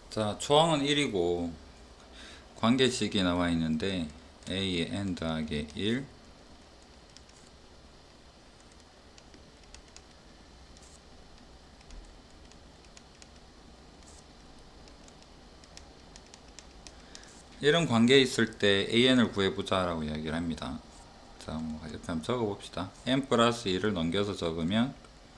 자, 초항은 1이고 관계식이 나와 있는데 a의 n 더하기 1 이런 관계에 있을 때 an을 구해보자 라고 이야기를 합니다. 자, 뭐 이렇게 한번 적어 봅시다. n 플러스 1을 넘겨서 적으면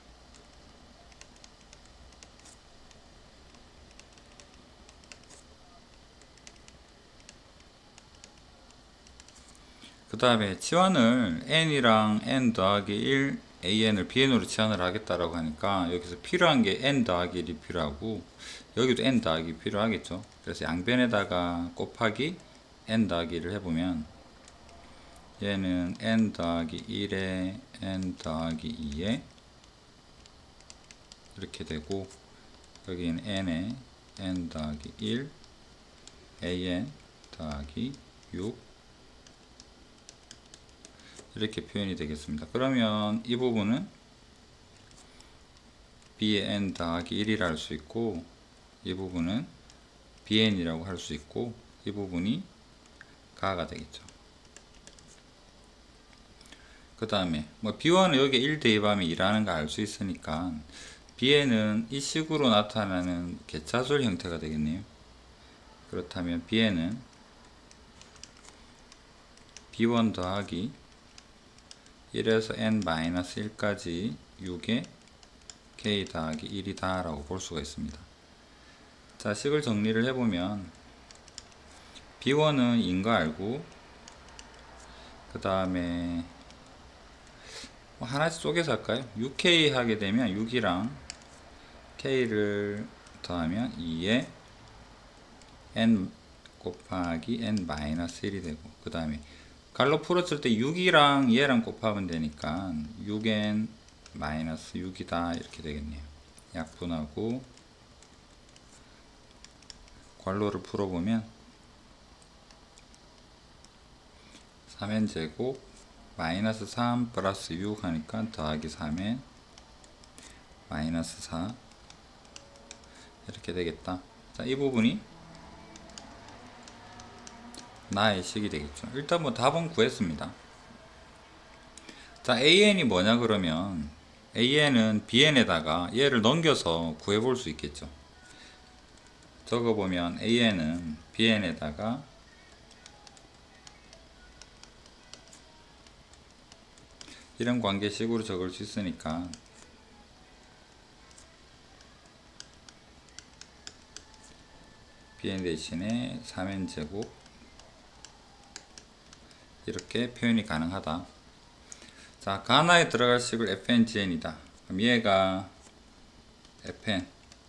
그 다음에 치환을 n이랑 n 더하기 1 an을 bn으로 치환을 하겠다라고 하니까 여기서 필요한 게 n 더하기 1이 필요하고 여기도 n 더하기 필요하겠죠. 그래서 양변에다가 곱하기 n 더하기 1을 해보면 얘는 n 더하기 1에 n 더하기 2에 이렇게 되고 여기는 n에 n 더하기 1 an 더하기 6 이렇게 표현이 되겠습니다. 그러면 이 부분은 b의 n 더하기 1이라 할 수 있고 이 부분은 bn이라고 할 수 있고 이 부분이 가가 되겠죠. 그 다음에 뭐 b1은 여기 1 대입하면 2라는 거 알 수 있으니까 bn은 이 식으로 나타나는 개차술 형태가 되겠네요. 그렇다면 bn은 b1 더하기 1에서 n-1까지 6에 k 더하기 1이다 라고 볼 수가 있습니다. 자, 식을 정리를 해보면 b1은 2인 거 알고 그 다음에 뭐 하나씩 쪼개서 할까요? 6k 하게 되면 6이랑 k를 더하면 2에 n 곱하기 n-1이 되고 그 다음에 갈로 풀었을 때 6이랑 얘랑 곱하면 되니까 6n-6이다 이렇게 되겠네요. 약분하고 괄호를 풀어보면 3n제곱 마이너스 3 플러스 6 하니까 더하기 3n 마이너스 4 이렇게 되겠다. 자, 이 부분이 나의 식이 되겠죠. 일단 뭐 답은 구했습니다. 자, an이 뭐냐 그러면 an은 bn에다가 얘를 넘겨서 구해볼 수 있겠죠. 적어보면 an은 bn에다가 이런 관계식으로 적을 수 있으니까 bn 대신에 3n제곱 이렇게 표현이 가능하다. 자, 가나에 들어갈 식을 fngn이다. 그럼 얘가 fn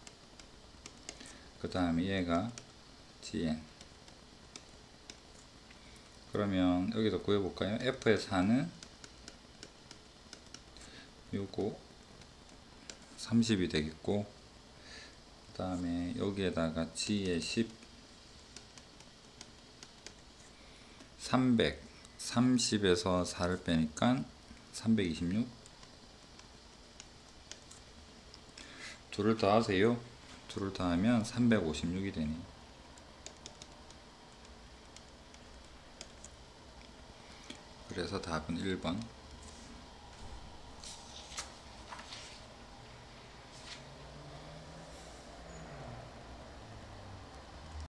그 다음에 얘가 gn 그러면 여기서 구해볼까요? f의 4는 요거 30이 되겠고 그 다음에 여기에다가 g의 10 300 30에서 4를 빼니까 326 둘을 더하세요. 둘을 더하면 356이 되네요. 그래서 답은 1번